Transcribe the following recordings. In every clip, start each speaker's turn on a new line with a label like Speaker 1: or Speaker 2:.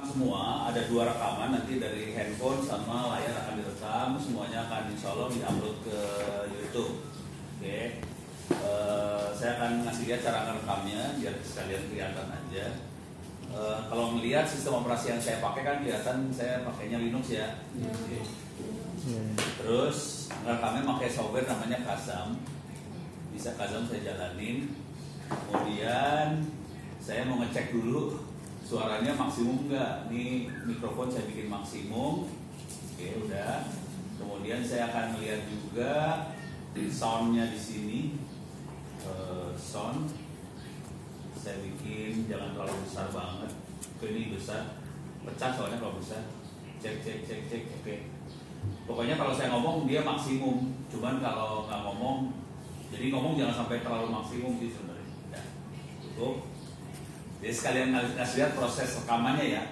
Speaker 1: semua, ada 2 rekaman nanti dari handphone sama layar akan direkam, semuanya akan insya Allah diupload ke YouTube. Oke. Saya akan ngasih lihat cara ngerekamnya biar sekalian kelihatan aja. Kalau melihat sistem operasi yang saya pakai kan kelihatan saya pakainya Linux ya. Okay. Terus ngerekamnya pakai software namanya Kazam. Bisa Kazam saya jalanin. Kemudian saya mau ngecek dulu suaranya maksimum enggak. Ini mikrofon saya bikin maksimum. Oke, udah. Kemudian saya akan melihat juga soundnya di sini. Sound saya bikin jangan terlalu besar banget. Ini besar, pecah soalnya kalau besar. Cek. Oke. Pokoknya kalau saya ngomong dia maksimum. Cuman kalau nggak ngomong, jadi ngomong jangan sampai terlalu maksimum sih sebenarnya. Ya, cukup. Jadi sekalian ngasih lihat proses rekamannya ya.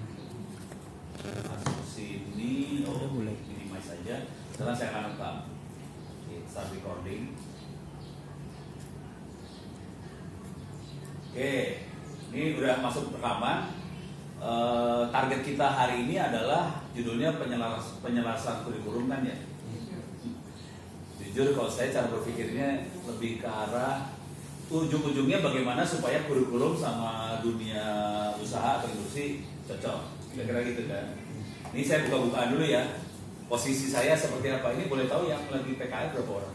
Speaker 1: Masuk sini, minimize saja. Sekarang saya akan rekam. Start recording. Oke, ini udah masuk rekaman. Target kita hari ini adalah judulnya penyelarasan kurikulum kan ya. Jujur kalau saya cara berpikirnya lebih ke arah ujung-ujungnya bagaimana supaya kurikulum sama dunia usaha atau industri cocok. Kira-kira gitu kan. Ini saya buka-bukaan dulu ya. Posisi saya seperti apa ini boleh tahu yang lagi PKL berapa orang?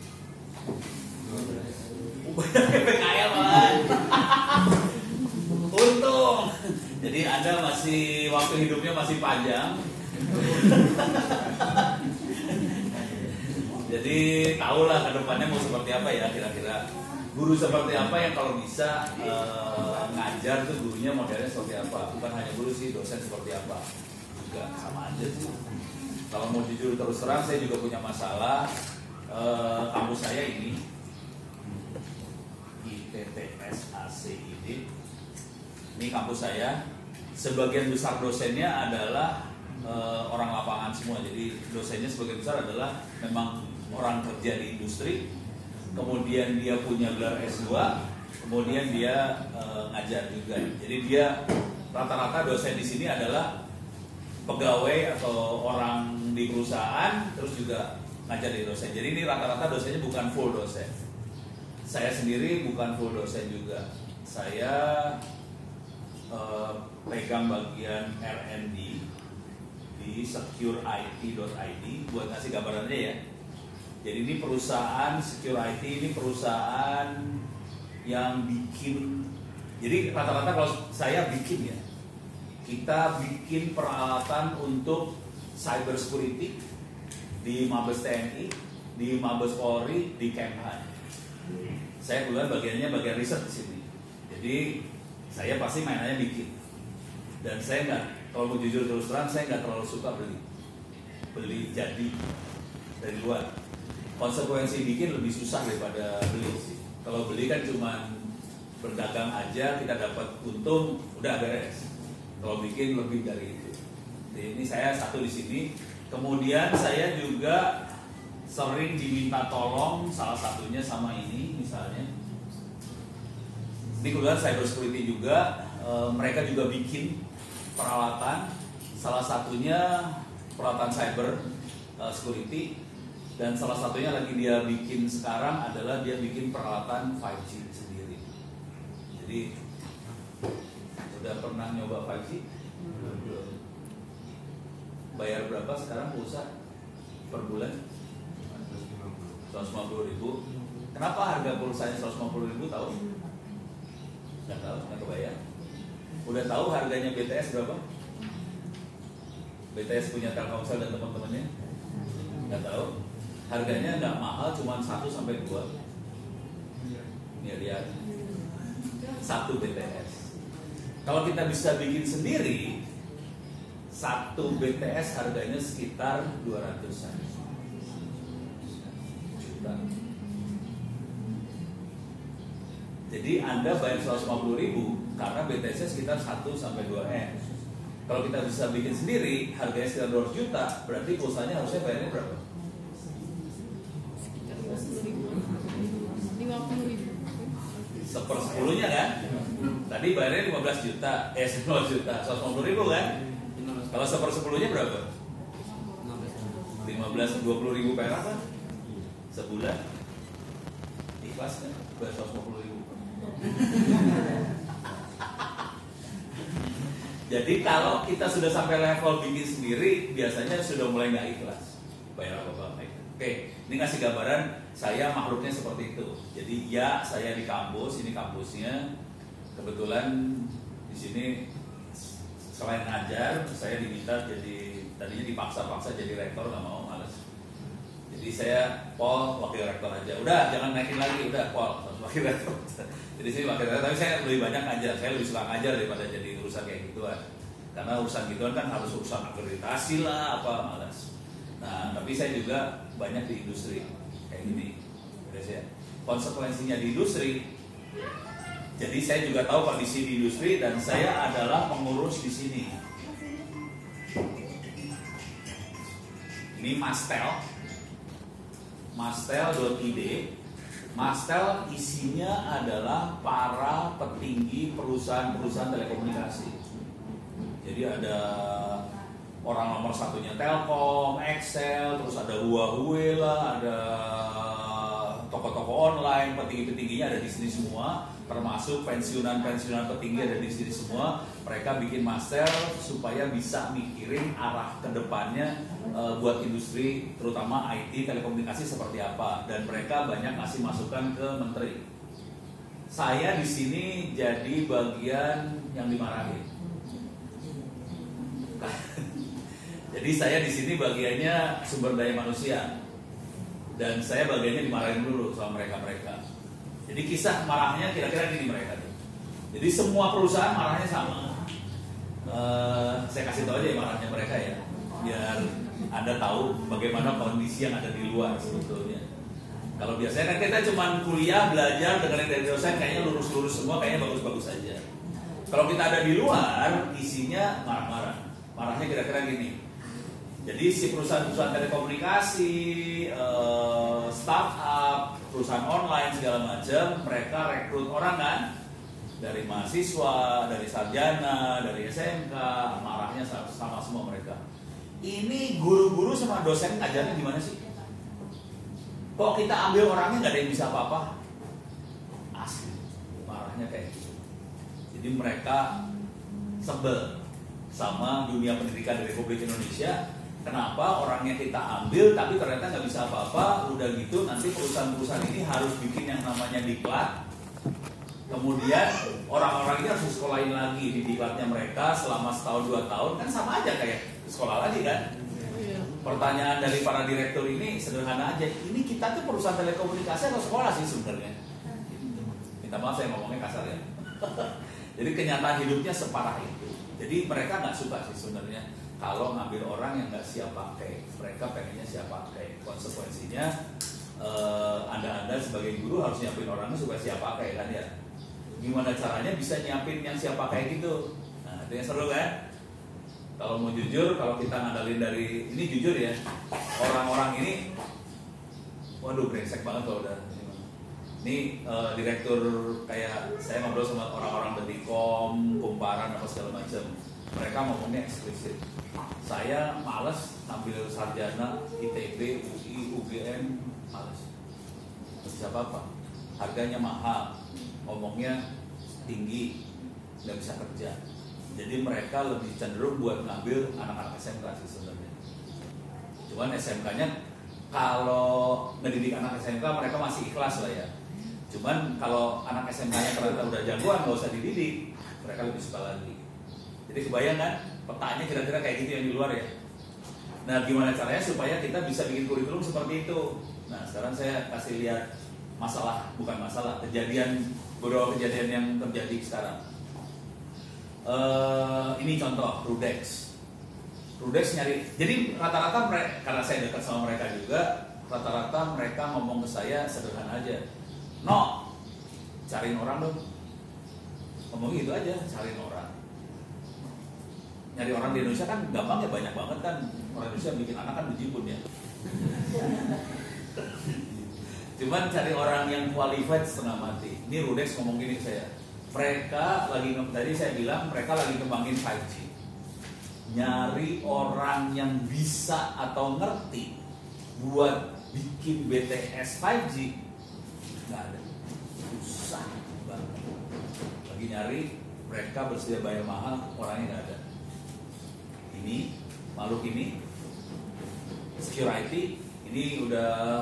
Speaker 1: Banyak PKL malah. Untung. Jadi Anda masih waktu hidupnya masih panjang. Jadi tahulah ke depannya mau seperti apa ya kira-kira. Guru seperti apa yang kalau bisa ngajar tuh gurunya modelnya seperti apa. Bukan hanya guru sih, dosen seperti apa. Juga sama aja tuh. Kalau mau jujur terus terang saya juga punya masalah. Kampus saya ini ITTSACID. Ini kampus saya. Sebagian besar dosennya adalah orang lapangan semua. Jadi dosennya sebagian besar adalah memang orang kerja di industri. Kemudian dia punya gelar S2. Kemudian dia ngajar juga. Jadi dia rata-rata dosen di sini adalah pegawai atau orang di perusahaan terus juga ngajar di dosen. Jadi ini rata-rata dosennya bukan full dosen. Saya sendiri bukan full dosen juga. Saya pegang bagian R&D di secureIT.id buat ngasih gambarannya ya. Jadi ini perusahaan Secure IT, ini perusahaan yang bikin. Jadi rata-rata kalau saya bikin ya, kita bikin peralatan untuk cyber security di Mabes TNI, di Mabes Polri, di Kemhan. Saya kebetulan bagiannya bagian riset di sini. Jadi saya pasti mainannya bikin. Dan saya nggak, kalau mau jujur terus terang, saya nggak terlalu suka beli jadi dari luar. Konsekuensi bikin lebih susah daripada beli sih. Kalau beli kan cuma berdagang aja, kita dapat untung, udah beres. Kalau bikin lebih dari itu. Jadi ini saya satu di sini. Kemudian saya juga sering diminta tolong, salah satunya sama ini misalnya. Ini kebetulan cyber security juga, mereka juga bikin peralatan, salah satunya peralatan cyber security, dan salah satunya lagi dia bikin sekarang adalah dia bikin peralatan 5G sendiri. Jadi sudah pernah nyoba 5G? Belum. Bayar berapa sekarang pulsa per bulan? 150.000. Kenapa harga pulsanya 150.000 tahu? Nggak tahu, nggak kebayang. Udah tahu harganya BTS berapa? BTS punya Telkomsel dan teman-temannya? Nggak tahu. Harganya nggak mahal, cuma 1-2 miliar. 1 BTS. Kalau kita bisa bikin sendiri, 1 BTS harganya sekitar 200-an juta. Jadi Anda bayar 150.000 karena BTS-nya sekitar 1-2 M. Kalau kita bisa bikin sendiri, harganya sekitar 200 juta, berarti pulsanya harusnya bayarnya berapa?
Speaker 2: 50.000.
Speaker 1: 1/10-nya kan? Tadi bayarnya 15 juta, 15 juta, 150.000 kan? Kalau 1/10-nya berapa? 20.000 perak kan? Sebulan. Ikhlas kan? Bayar 150.000. Jadi kalau kita sudah sampai level bikin sendiri, biasanya sudah mulai nggak ikhlas bayar apa-apa. Oke, ini ngasih gambaran saya makhluknya seperti itu. Jadi ya saya di kampus, ini kampusnya. Kebetulan di sini selain ngajar, saya diminta jadi, tadinya dipaksa-paksa jadi rektor, nggak mau, males. Jadi saya Pol wakil rektor aja. Udah jangan naikin lagi, udah Pol wakil rektor. Jadi sini wakil rektor, tapi saya lebih banyak ngajar. Saya lebih suka ngajar daripada jadi urusan kayak gituan. Karena urusan gituan kan harus urusan akreditasi lah, apa, malas. Nah, tapi saya juga banyak di industri kayak gini. Ya. Konsekuensinya di industri. Jadi saya juga tahu kondisi di industri dan saya adalah pengurus di sini. Ini Mastel, Mastel.id. Mastel isinya adalah para petinggi perusahaan-perusahaan telekomunikasi. Jadi ada orang nomor satunya Telkom, Excel, terus ada Huawei lah, ada toko-toko online, petinggi-petingginya ada di sini semua, termasuk pensiunan-pensiunan petinggi ada di sini semua. Mereka bikin master supaya bisa mikirin arah kedepannya buat industri, terutama IT, telekomunikasi seperti apa. Dan mereka banyak ngasih masukan ke menteri. Saya di sini jadi bagian yang dimarahin. Jadi saya di sini bagiannya sumber daya manusia. Dan saya bagiannya dimarahin dulu sama mereka-mereka. Jadi kisah marahnya kira-kira gini mereka tuh. Jadi semua perusahaan marahnya sama. Saya kasih tahu aja ya marahnya mereka ya, biar Anda tahu bagaimana kondisi yang ada di luar sebetulnya. Kalau biasanya kan kita cuma kuliah, belajar, dengerin dari dosen, kayaknya lurus-lurus semua, kayaknya bagus-bagus aja. Kalau kita ada di luar, isinya marah-marah. Marahnya kira-kira gini. Jadi si perusahaan-perusahaan telekomunikasi, startup, perusahaan online segala macam, mereka rekrut orang kan dari mahasiswa, dari sarjana, dari SMK, marahnya sama semua mereka. Ini guru-guru sama dosen ngajarnya gimana sih? Kok kita ambil orangnya nggak ada yang bisa apa-apa? Asli, marahnya kayak gitu. Jadi mereka sebel sama dunia pendidikan di Republik Indonesia. Kenapa orangnya kita ambil tapi ternyata nggak bisa apa-apa? Udah gitu nanti perusahaan-perusahaan ini harus bikin yang namanya diklat. Kemudian orang-orang ini harus sekolahin lagi di diklatnya mereka selama setahun 2 tahun, kan sama aja kayak sekolah lagi kan? Pertanyaan dari para direktur ini sederhana aja. Ini kita tuh perusahaan telekomunikasi atau sekolah sih sebenarnya? Minta maaf saya ngomongnya kasar ya. Jadi kenyataan hidupnya separah itu. Jadi mereka nggak suka sih sebenarnya kalau ngambil orang yang nggak siap pakai. Mereka pengennya siap pakai. Konsekuensinya Anda sebagai guru harus nyiapin orangnya supaya siap pakai kan ya. Gimana caranya bisa nyiapin yang siap pakai gitu? Nah itu yang seru kan? Kalau mau jujur, kalau kita ngandalin dari ini jujur ya, orang-orang ini, waduh brengsek banget kalau udah. Ini direktur kayak saya ngobrol sama orang-orang Detikom, Kumparan apa segala macam. Mereka ngomongnya eksplisit. Saya males ambil sarjana ITB, UI, UGM, males. Nggak bisa apa-apa. Harganya mahal, ngomongnya tinggi, nggak bisa kerja. Jadi mereka lebih cenderung buat ngambil anak-anak SMK sih sebenarnya. Cuman SMK-nya kalau ngedidik anak SMK mereka masih ikhlas lah ya. Cuman kalau anak SMK-nya ternyata udah jagoan nggak usah dididik, mereka lebih suka lagi. Jadi kebayang kan petanya kira-kira kayak gitu yang di luar ya. Nah gimana caranya supaya kita bisa bikin kurikulum seperti itu? Nah sekarang saya kasih lihat bukan masalah, beberapa kejadian yang terjadi sekarang. Ini contoh Rudex nyari. Jadi rata-rata mereka, karena saya dekat sama mereka juga, rata-rata mereka ngomong ke saya sederhana aja. No, cariin orang dong. Ngomong gitu aja, cariin orang. Nyari orang di Indonesia kan gampang ya, banyak banget kan. Orang Indonesia bikin anak kan bejibun ya. Cuman cari orang yang qualified setengah mati. Ini Rudex ngomong gini ke saya. mereka lagi, tadi saya bilang mereka lagi kembangin 5G, nyari orang yang bisa atau ngerti buat bikin BTS 5G nggak ada, susah banget. Lagi nyari, mereka bersedia bayar mahal, orangnya nggak ada. Ini makhluk ini security ini udah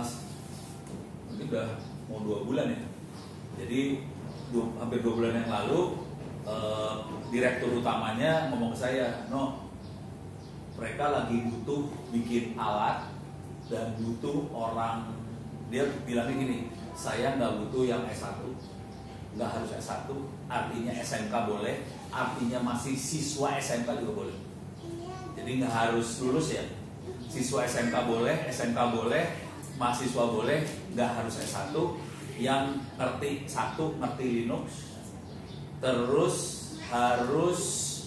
Speaker 1: mau 2 bulan ya. Jadi hampir 2 bulan yang lalu direktur utamanya ngomong ke saya, "No, mereka lagi butuh bikin alat dan butuh orang." Dia bilangnya gini, "Saya nggak butuh yang S1, nggak harus S1, artinya SMK boleh, artinya masih siswa SMK juga boleh. Jadi nggak harus lulus ya, siswa SMK boleh, SMK boleh, mahasiswa boleh, nggak harus S1, yang ngerti ngerti Linux, terus harus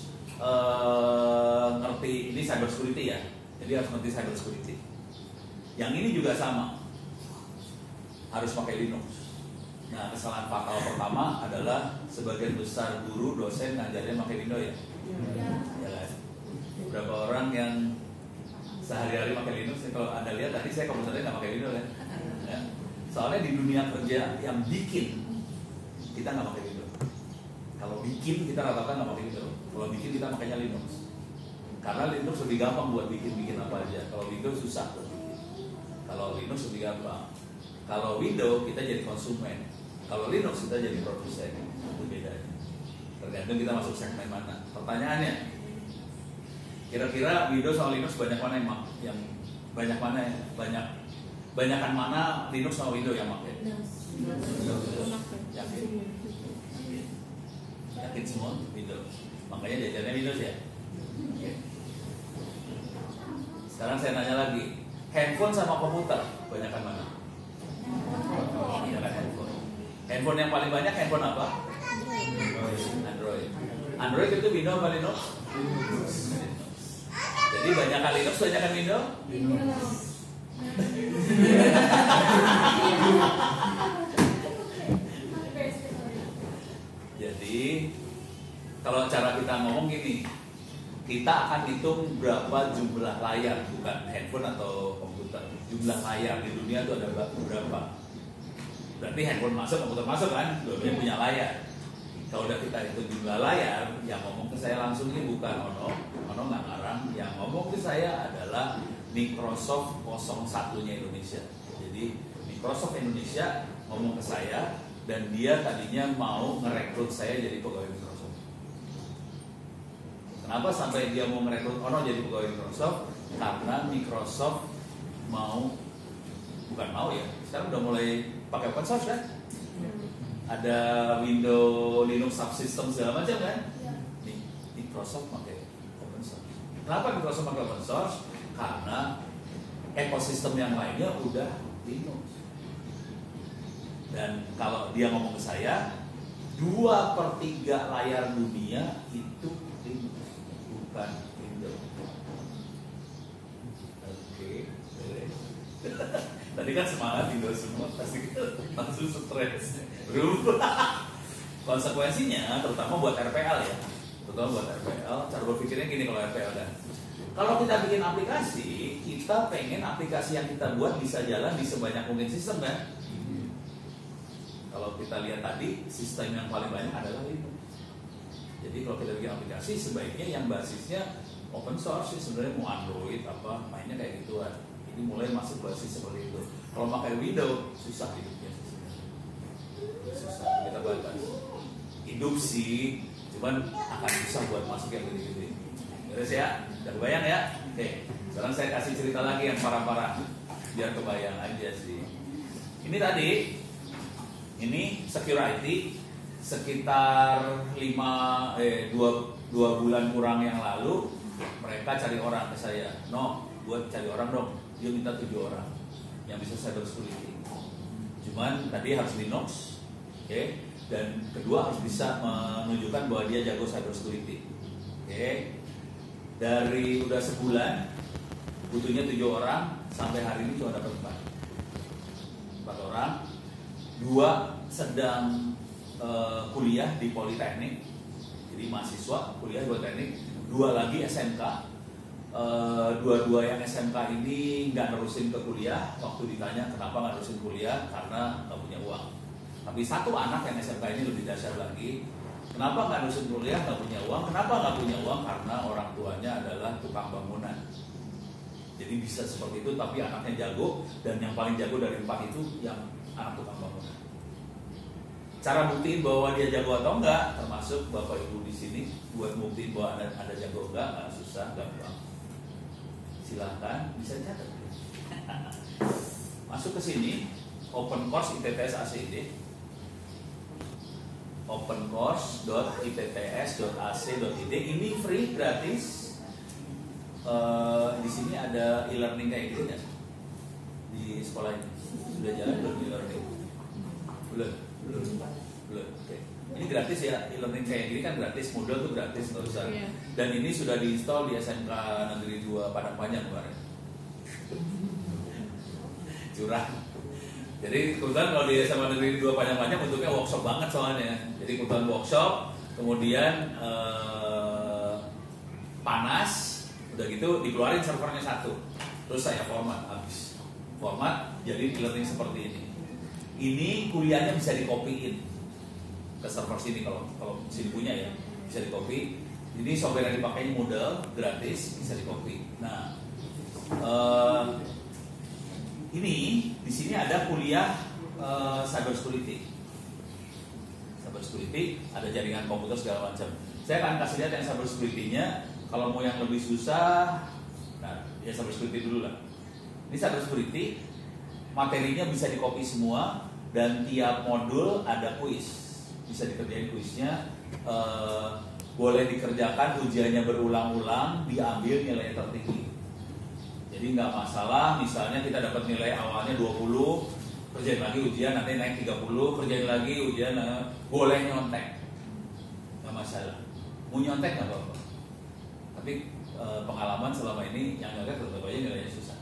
Speaker 1: ngerti ini cyber security ya, jadi harus ngerti cyber security. Yang ini juga sama, harus pakai Linux." Nah, kesalahan fatal pertama adalah sebagian besar guru, dosen ngajarnya pakai Windows ya. Ya kan? Beberapa orang yang sehari-hari pakai Linux, kalau Anda lihat tadi saya komputernya nggak pakai Windows ya. Soalnya di dunia kerja yang bikin, kita nggak pakai Windows. Kalau bikin kita rata-rata nggak pakai Windows. Kalau bikin kita makanya Linux. Karena Linux lebih gampang buat bikin apa aja. Kalau Windows susah buat bikin. Kalau Linux lebih gampang. Kalau Windows kita jadi konsumen. Kalau Linux kita jadi produsen. Itu bedanya. Tergantung kita masuk segmen mana. Pertanyaannya, kira-kira Windows sama Linux banyak mana yang banyak mana ya? Banyakan mana Linux sama Windows yang pakai? Yakin? Yakin semua Windows. Makanya jajannya Windows ya. Sekarang saya nanya lagi, handphone sama komputer banyakan mana? Banyakan handphone. Handphone yang paling banyak handphone apa? Android. Android itu Windows apa Linux? Jadi banyakan Linux, banyakan Windows? Jadi kalau cara kita ngomong gini, kita akan hitung berapa jumlah layar, bukan handphone atau komputer. Jumlah layar di dunia itu ada berapa? Berarti handphone masuk, komputer masuk kan? Dua-duanya punya layar. Kalau udah kita hitung jumlah layar, yang ngomong ke saya langsung ini bukan Ono nggak ngarang. Yang ngomong ke saya adalah Microsoft 01-nya Indonesia. Jadi Microsoft Indonesia ngomong ke saya, dan dia tadinya mau ngerekrut saya jadi pegawai Microsoft. Kenapa sampai dia mau ngerekrut Ono jadi pegawai Microsoft? Karena Microsoft bukan mau ya, sekarang udah mulai pakai open source kan? Ada Windows, Linux subsystem segala macam kan? Microsoft pakai open source. Kenapa Microsoft pakai open source? Karena ekosistem yang lainnya udah Linux. Dan kalau dia ngomong ke saya, 2/3 layar dunia itu Linux, bukan Windows. Oke. Tadi kan semangat Windows semua, pasti langsung stres. Berubah. Konsekuensinya, terutama buat RPL ya, cara berpikirnya gini kalau RPL kan. Kalau kita bikin aplikasi, kita pengen aplikasi yang kita buat bisa jalan di sebanyak mungkin sistem kan. Kalau kita lihat tadi, sistem yang paling banyak adalah Linux. Jadi kalau kita bikin aplikasi, sebaiknya yang basisnya open source sih sebenarnya, mau Android apa mainnya kayak gituan. Ini mulai masuk basis seperti itu. Kalau pakai Windows susah hidupnya, susah kita batas. Hidup sih, cuman akan susah buat masuk yang gede-gede. Beres ya, udah kebayang ya? Oke, sekarang saya kasih cerita lagi yang parah-parah biar kebayang aja sih. Ini tadi, ini security sekitar 2 bulan kurang yang lalu, mereka cari orang ke saya. No, buat cari orang dong. Dia minta 7 orang yang bisa cyber security. Cuman tadi harus Linux, oke? Dan kedua harus bisa menunjukkan bahwa dia jago cyber security, oke? Dari udah sebulan, butuhnya 7 orang, sampai hari ini cuma dapat 4 orang. 2 sedang kuliah di Politeknik, jadi mahasiswa kuliah di Politeknik, 2 lagi SMK. Dua-dua yang SMK ini nggak nerusin ke kuliah. Waktu ditanya kenapa nggak nerusin kuliah, karena nggak punya uang. Tapi 1 anak yang SMK ini lebih dahsyat lagi. Kenapa nggak nerusin kuliah? Nggak punya uang. Kenapa nggak punya uang? Karena orang tuanya adalah tukang bangunan. Jadi bisa seperti itu, tapi anaknya jago, dan yang paling jago dari 4 itu yang anak tukang bangunan. Cara buktiin bahwa dia jago atau enggak, termasuk Bapak Ibu di sini, buat buktiin bahwa ada jago enggak susah, gampang. Silahkan bisa catat. Masuk ke sini, open course ITTS ACID, opencourse.ittts.ac.id, ini free, gratis. Di sini ada e-learning kayak gini nggak? Di sekolah ini sudah jalan belum e-learning? Belum. Oke. Ini gratis ya, e-learning kayak gini kan gratis, Moodle tuh gratis, nggak usah. Dan ini sudah diinstal di SMK Negeri 2 Padang Panjang kemarin. Curang. Jadi kebetulan kalau di SMK Negeri 2 Padang Panjang bentuknya workshop banget soalnya. Jadi kebetulan workshop, kemudian panas, udah gitu dikeluarin servernya 1. Terus saya format, habis format jadi e-learning seperti ini. Ini kuliahnya bisa dikopiin ke server sini, kalau sini punya ya, bisa dikopi. Ini software yang dipakai Moodle, gratis, bisa dikopi. Nah, ini di sini ada kuliah cyber security, ada jaringan komputer segala macam. Saya akan kasih lihat yang cyber security-nya. Kalau mau yang lebih susah, nah ya cyber security dulu lah. Ini cyber security, materinya bisa dikopi semua, dan tiap modul ada kuis. Bisa dikerjain kuisnya, boleh dikerjakan ujiannya berulang-ulang, diambil nilai tertinggi. Jadi nggak masalah, misalnya kita dapat nilai awalnya 20, kerjain lagi ujian nanti naik 30, kerjain lagi ujian, boleh nyontek, nggak masalah. Mau nyontek nggak apa-apa. Tapi pengalaman selama ini yang nyontek tetap aja nilainya susah.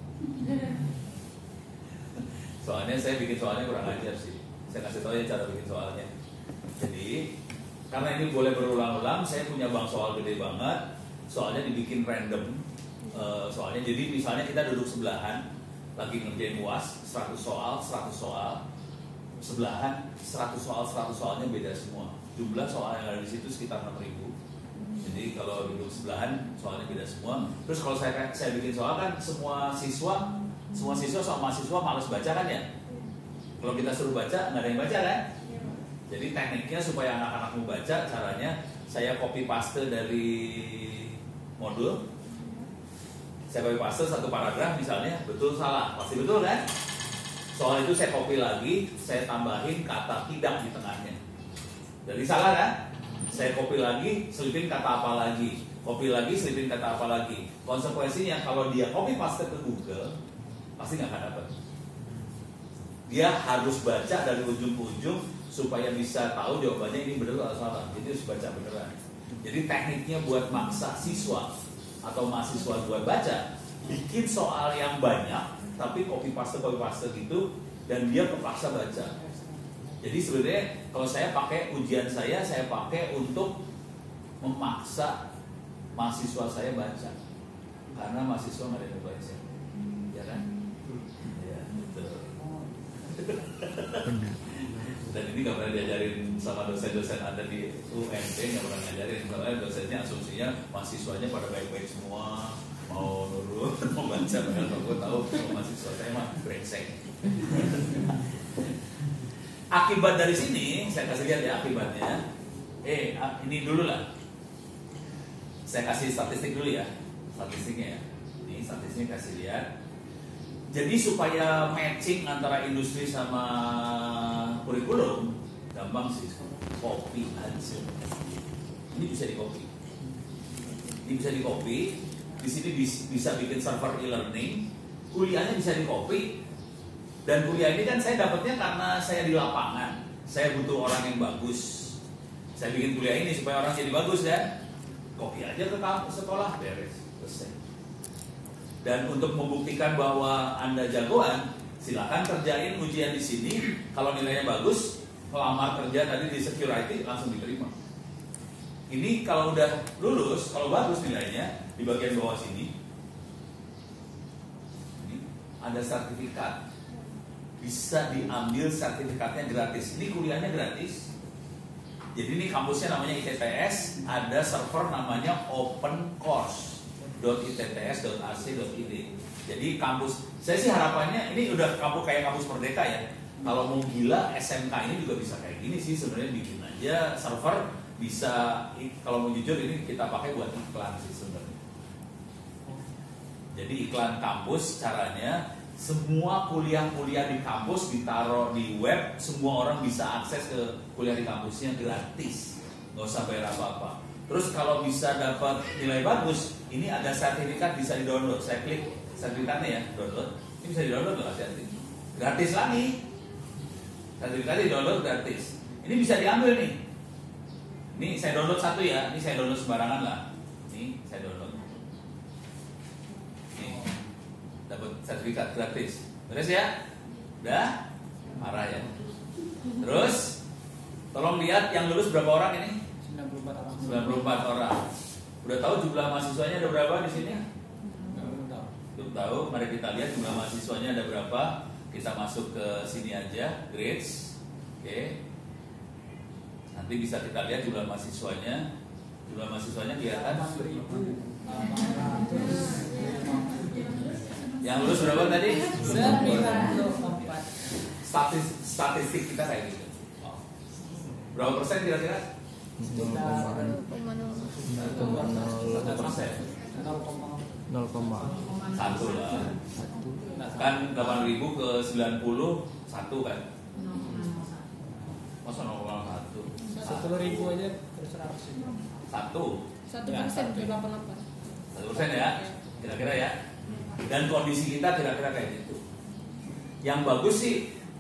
Speaker 1: Soalnya saya bikin soalnya kurang ajar sih. Saya kasih tahu ya cara bikin soalnya. Jadi karena ini boleh berulang-ulang, saya punya bank soal gede banget. Soalnya dibikin random. Soalnya jadi misalnya kita duduk sebelahan, lagi ngerjain UAS 100 soal, sebelahan 100 soalnya beda semua. Jumlah soal yang ada di situ sekitar 6.000. Jadi kalau duduk sebelahan soalnya beda semua. Terus kalau saya bikin soal kan semua siswa sama mahasiswa malas baca kan ya. Kalau kita suruh baca nggak ada yang baca kan. Jadi tekniknya supaya anak-anak mau baca, caranya saya copy paste dari modul. Saya copy paste 1 paragraf misalnya, betul salah, pasti betul kan? Soal itu saya copy lagi, saya tambahin kata tidak di tengahnya. Jadi salah kan? Saya copy lagi, selipin kata apa lagi, copy lagi, selipin kata apa lagi. Konsekuensinya kalau dia copy paste ke Google, pasti nggak akan dapat. Dia harus baca dari ujung ke ujung supaya bisa tahu jawabannya ini benar atau salah. Jadi harus baca beneran. Jadi tekniknya buat maksa siswa atau mahasiswa buat baca, bikin soal yang banyak tapi copy paste gitu, dan dia kepaksa baca. Jadi sebenarnya kalau saya pakai ujian saya pakai untuk memaksa mahasiswa saya baca, karena mahasiswa nggak ada yang baca, ya kan? Ya betul. Dan ini nggak pernah diajarin sama dosen-dosen ada di UNT, nggak pernah ngajarin. Karena dosennya asumsinya mahasiswanya pada baik-baik semua, mau nurut, mau baca. Padahal gue tahu mahasiswa saya mah brengsek. Akibat dari sini, saya kasih lihat ya akibatnya. Ini dulu lah. Saya kasih statistik dulu ya, statistiknya ya. Ini statistiknya kasih lihat. Jadi supaya matching antara industri sama kurikulum, gampang sih, copy aja. Ini bisa di-copy. Ini bisa di-copy. Di sini bisa bikin server e-learning. Kuliahnya bisa di-copy. Dan kuliah ini kan saya dapatnya karena saya di lapangan. Saya butuh orang yang bagus. Saya bikin kuliah ini supaya orang jadi bagus ya. Copy aja ke sekolah, beres, selesai. Dan untuk membuktikan bahwa Anda jagoan, silakan kerjain ujian di sini. Kalau nilainya bagus, ngelamar kerja tadi di security langsung diterima. Ini kalau udah lulus, kalau bagus nilainya di bagian bawah sini, ini ada sertifikat, bisa diambil sertifikatnya gratis. Ini kuliahnya gratis. Jadi ini kampusnya namanya ITTS, ada server namanya opencourse.itts.ac.id. Jadi kampus, saya sih harapannya ini udah kampus kayak kampus Merdeka ya. Kalau mau gila SMK ini juga bisa kayak gini sih sebenarnya, bikin aja server, bisa, kalau mau jujur ini kita pakai buat iklan sih sebenarnya. Jadi iklan kampus caranya semua kuliah-kuliah di kampus ditaruh di web, semua orang bisa akses ke kuliah di kampusnya gratis, nggak usah bayar apa-apa. Terus kalau bisa dapat nilai bagus, ini ada sertifikat bisa di-download. Saya klik sertifikatnya ya, download. Ini bisa di-download nggak sertifikat? Gratis lagi. Sertifikatnya di-download gratis. Ini bisa diambil nih. Ini saya download satu ya, ini saya download sembarangan lah. Ini saya download. Dapat sertifikat gratis. Beres ya? Udah? Marah ya. Terus tolong lihat yang lulus berapa orang ini?
Speaker 2: 94 orang.
Speaker 1: 94 orang. Udah tahu jumlah mahasiswanya ada berapa di sini? Belum tahu. Mari kita lihat jumlah mahasiswanya ada berapa. Kita masuk ke sini aja, grades. Oke. Nanti bisa kita lihat jumlah mahasiswanya. Jumlah mahasiswanya kelihatan. Yang lulus berapa tadi?
Speaker 2: 94.
Speaker 1: Statistik kita kayak gitu. Berapa persen kira-kira?
Speaker 3: 0,0
Speaker 1: Satu lah. Kan 8.000 ke 90 satu kan? Masa 0,1?
Speaker 2: 10.000 aja per 100.
Speaker 1: Satu.
Speaker 3: 1% dari 88.
Speaker 1: 1% ya? Kira-kira ya? Dan kondisi kita kira-kira kayak gitu. Yang bagus sih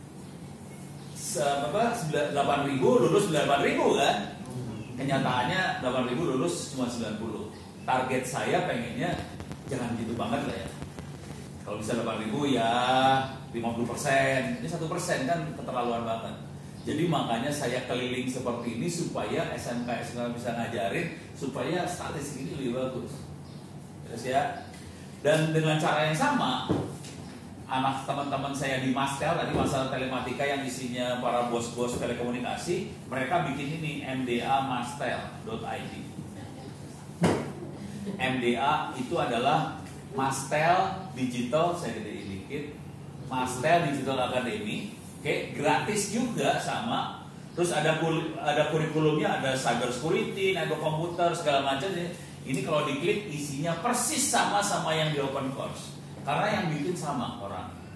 Speaker 1: 8.000 lulus 8.000 kan? Kenyataannya 8.000 lulus cuma 90. Target saya pengennya jangan gitu banget lah ya. Kalau bisa 8.000 ya 50%. Ini 1% kan keterlaluan banget. Jadi makanya saya keliling seperti ini supaya SMK bisa ngajarin supaya statistik ini lebih bagus. Terus ya. Dan dengan cara yang sama, anak teman-teman saya di Mastel tadi masalah telematika yang isinya para bos-bos telekomunikasi, mereka bikin ini mdamastel.id. MDA itu adalah Mastel Digital, saya gedein dikit, Mastel Digital Academy, oke, gratis juga sama. Terus ada kurikulumnya, ada cyber security, network komputer, segala macam. Ini kalau diklik isinya persis sama yang di open course. Karena yang bikin sama orang.